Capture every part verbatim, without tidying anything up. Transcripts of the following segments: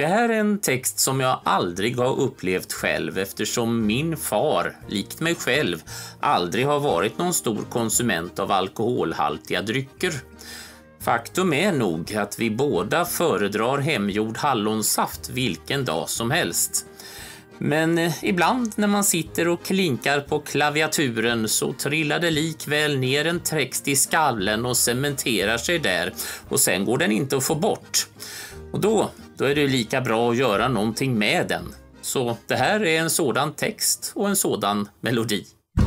Det här är en text som jag aldrig har upplevt själv eftersom min far, likt mig själv, aldrig har varit någon stor konsument av alkoholhaltiga drycker. Faktum är nog att vi båda föredrar hemgjord hallonsaft vilken dag som helst. Men eh, ibland när man sitter och klinkar på klaviaturen så trillar det likväl ner en text i skallen och cementerar sig där och sen går den inte att få bort. Och då, då är det lika bra att göra någonting med den. Så det här är en sådan text och en sådan melodi.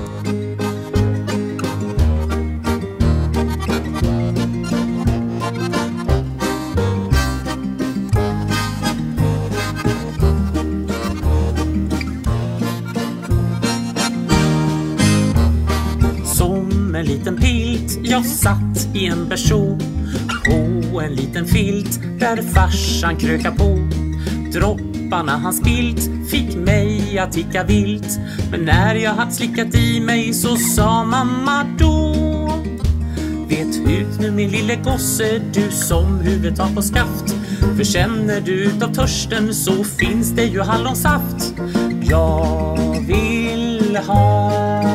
En liten pilt, jag satt i en berså på en liten filt där farsan kröka på. Dropparna han spilt fick mig att ticka vilt, men när jag haft slickat i mig så sa mamma då: vet ut nu min lille gosse, du som huvudet har på skaft, för känner du utav törsten så finns det ju hallonsaft. Jag vill ha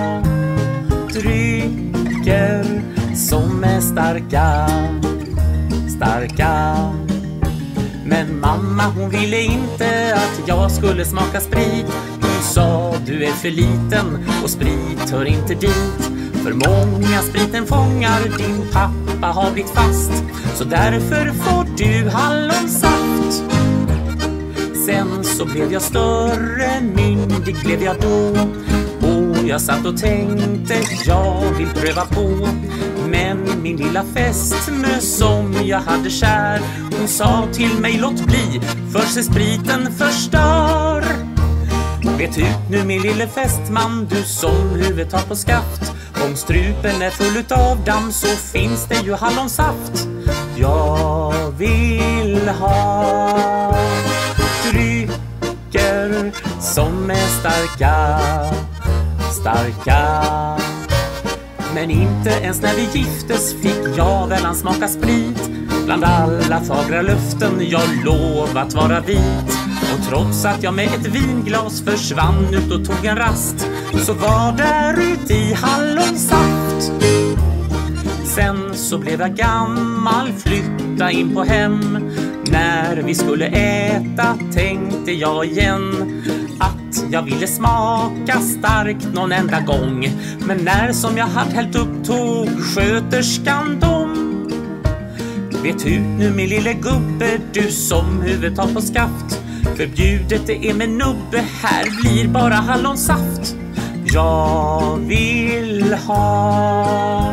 drycker som är starka, starka. Men mamma hon ville inte att jag skulle smaka sprit. Hon sa du är för liten och sprit hör inte dit. För många spriten fångar, din pappa har blivit fast, så därför får du hallonsaft. Sen så blev jag större, myndig blev jag då. Jag satt och tänkte, jag vill pröva på. Men min lilla fästmö som jag hade kär, hon sa till mig låt bli, för sig spriten förstör. Vet ut nu min lille fästman, du som huvudet har på skaft, om strupen är full utav damm så finns det ju hallonsaft. Jag vill ha drycker som är starka, starka. Men inte ens när vi giftes fick jag väl smaka sprit. Bland alla fagra löften jag lovat vara vit. Och trots att jag med ett vinglas försvann ut och tog en rast, så var där ute i hallonsaft. Sen så blev jag gammal, flytta in på hem. När vi skulle äta tänkte jag igen att jag ville smaka starkt någon enda gång. Men när som jag hade hällt upp tog sköterskan dom. Vet ut nu min lille gubbe, du som huvudet har på skaft, förbjudet det är med nubbe, här blir bara hallonsaft. Jag vill ha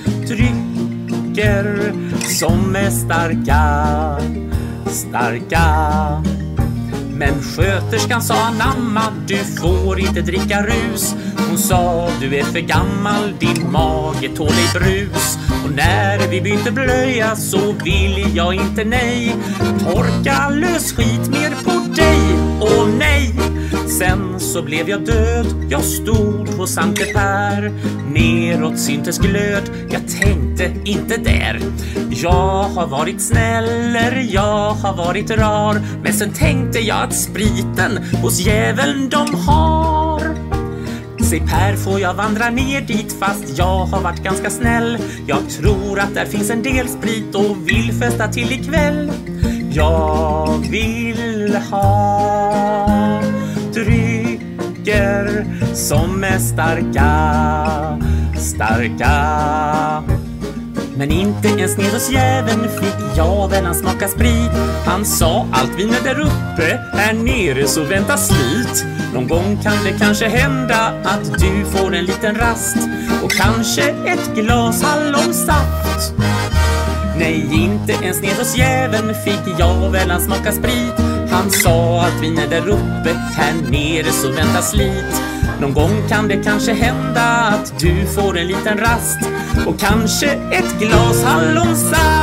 drycker som är starka, starka. Men sköterskan sa anamma, du får inte dricka rus. Hon sa du är för gammal, din mage tål i brus. Och när vi byter blöja så vill jag inte nej torka lös skit mer på dig, åh nej. Sen så blev jag död, jag stod hos Sankte Per. Neråt syntes glöd, jag tänkte inte där. Jag har varit snäller, jag har varit rar, men sen tänkte jag att spriten hos djäveln de har. Se Per, får jag vandra ner dit fast jag har varit ganska snäll. Jag tror att där finns en del sprit och vill festa till ikväll. Jag vill ha drycker som är starka, starka. Men inte ens ned hos jäveln fick jag väl han smaka sprit. Han sa allt vin är där uppe, här nere så vänta slit. Någon gång kan det kanske hända att du får en liten rast och kanske ett glas hallonsaft. Nej, inte ens ned hos jäveln fick jag väl han smaka sprit. Han sa att vin är där uppe, här nere så vänta slit. Någon gång kan det kanske hända att du får en liten rast och kanske ett glas hallonsaft.